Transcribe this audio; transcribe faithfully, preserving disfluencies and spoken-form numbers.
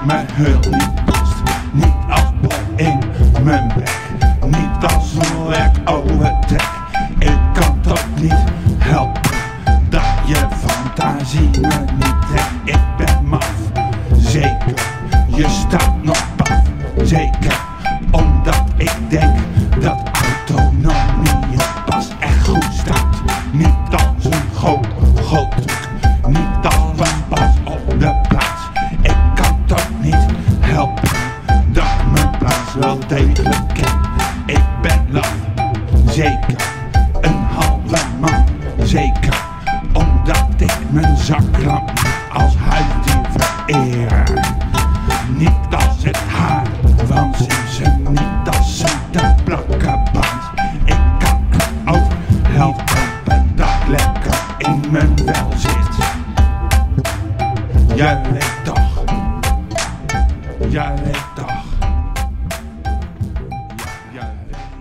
mijn hulp niet past. Niet als bol in mijn bek, niet als een lek overtrek. Ik kan toch niet helpen dat je fantasie me niet trekt. Ik ben maf, zeker, je staat nog paf. Zeker, omdat ik denk dat autonomie je pas echt goed staat. Niet als een goochel-truc, niet als een pas op de plaats. Ik kan toch niet helpen dat ik mijn plaats wel degelijk ken. Ik ben laf, zeker, een halve man, zeker, omdat ik mijn zaklamp als huisdier vereer. Niet als het haar van Simpson, niet als zoete plakkenband. Ik kan ook helpen dat ik lekker in mijn vel zit. Jij weet toch, jij weet toch, jij weet.